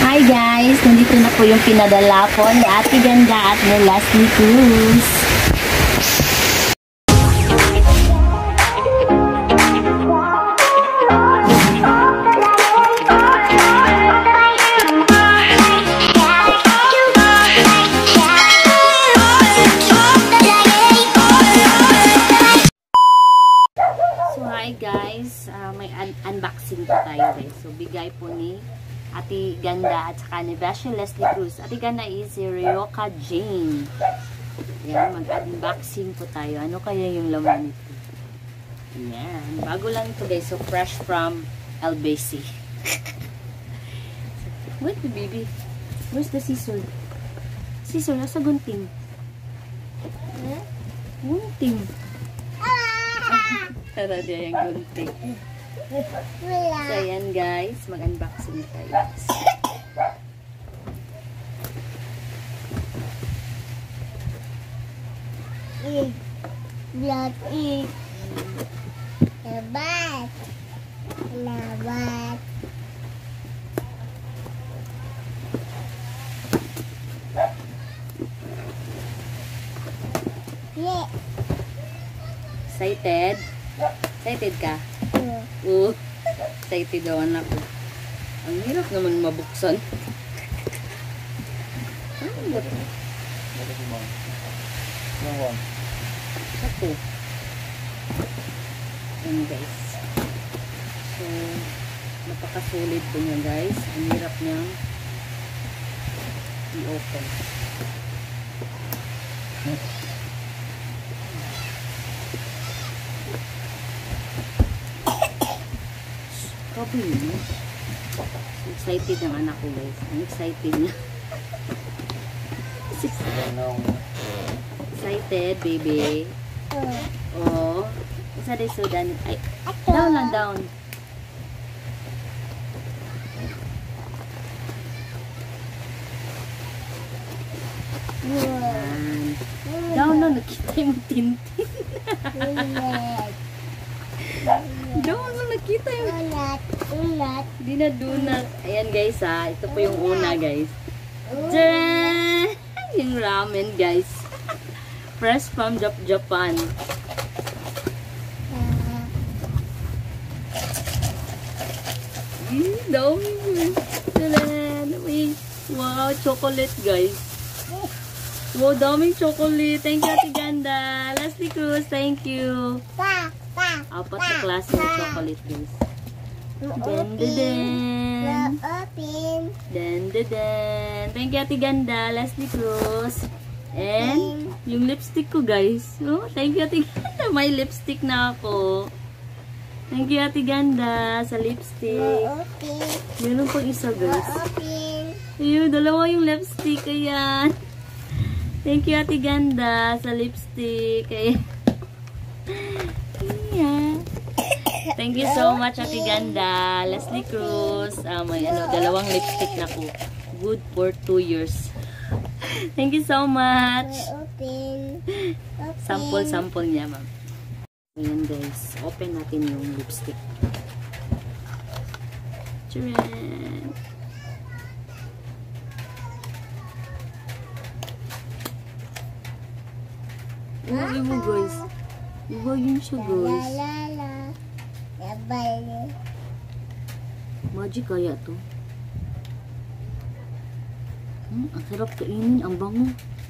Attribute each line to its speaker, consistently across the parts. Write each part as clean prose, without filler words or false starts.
Speaker 1: Hi guys! Nandito na po yung pinadala po ni Ate Ganda at ni Leslie Cruz. So hi guys! May unboxing po tayo guys. So bigay po ni Ate Ganda at saka ni Beshi Leslie Cruz. Ate Ganda is si Ryoka Jane. Yan, mag-unboxing po tayo. Ano kaya yung laman nito? Yan. Bago lang ito guys. So fresh from LBC. Wait baby. Where's the scissor? Scissor, nasa gunting. Gunting. Tara diya yung gunting. So, ayan guys. Mag-unboxing tayo.
Speaker 2: Blood is labat. Labat.
Speaker 1: Excited? Excited ka? Excited daw anak ko. Ang hirap naman mabuksan. Ano ba ito? Ito. Ayan guys. So, napakasulit po niya guys. Ang hirap niyang i-open. Grabe yun. Excited ang anak ko guys. Ang excited niya. Excited baby. Oh. Isa din sudan. Ay, down lang down. Yan. Down lang. Nakita yung tintin. Doon lang nakita yung
Speaker 2: Ulat.
Speaker 1: di na donut. Ayan guys ha. Ito po yung una guys. Tadaan! Yung ramen guys. Fresh from Japan. Dami. Tadaan! Wow, chocolate guys. Wow, daming chocolate. Thank you Ate Ganda. Leslie Cruz, thank you. Apat na klase ng chocolate guys. Den. Den. Thank you Ate Ganda, Leslie Cruz. And yung lipstick ko guys. Oh, thank you Ate Ganda. May lipstick na ako. Thank you Ate Ganda sa lipstick. Meron pang isa guys. Ayun, dalawa yung lipstick. Ayan. Thank you Ate Ganda sa lipstick. Ayan. Thank you so much Ate Ganda, Leslie Cruz. May dalawang lipstick na ko. Good for 2 years. Thank you so much. Sample niya, ma'am. Ayan guys, open natin yung lipstick. Tcharan! Iba mo guys. Iba yun siya guys. Magic kaya to. Ang sarap kainin. Ang bango.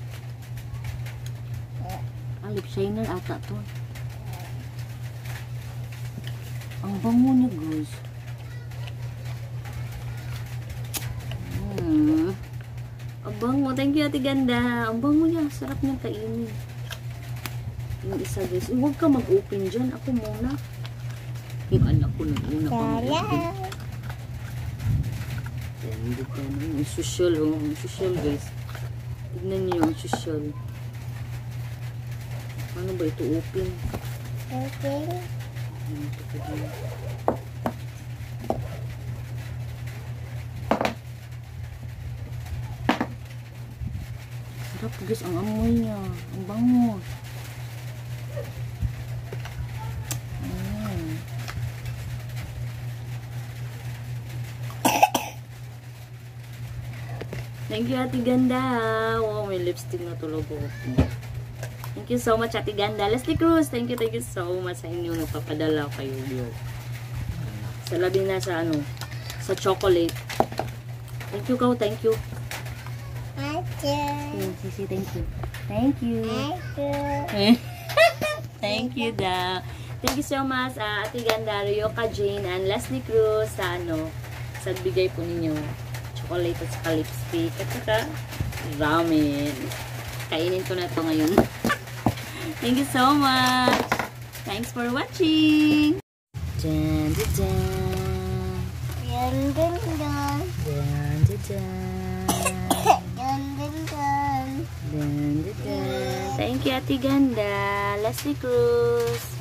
Speaker 1: Lip shiner ata to. Ang bango niya guys. Ang bango. Thank you Ate Ganda. Ang bango niya. Sarap niyang kainin. Yung isa guys. Huwag ka mag-open dyan. Ako muna. Yung anak ko nang una pa mag-open. Hindi ka naman. Yung social. Yung social guys. Tignan niyo yung social. Paano ba ito open? Ito pa din. Sarap guys. Ang amoy niya. Ang bango. Thank you, Ate Ganda. Wow, may lipstick na tulog ko. Thank you so much, Ate Ganda. Leslie Cruz, thank you so much sa inyo. Nagpapadala kayo. Sa labi na sa ano, sa chocolate. Thank you, Kau. Thank you. Sisi, thank you. Thank you. Thank you daw. Thank you so much, Ate Ganda, Ryoka Jane, and Leslie Cruz sa ano, sa bigay po ninyo. Chocolate at saka lipstick. At saka ramen. Kainin ko na to ngayon. Thank you so much. Thanks for watching. Dun, dun, dun.
Speaker 2: Dun, dun, dun.
Speaker 1: Dun, dun, dun.
Speaker 2: Dun, dun, dun.
Speaker 1: Dun, dun, dun. Thank you, Ate Ganda. Leslie Cruz.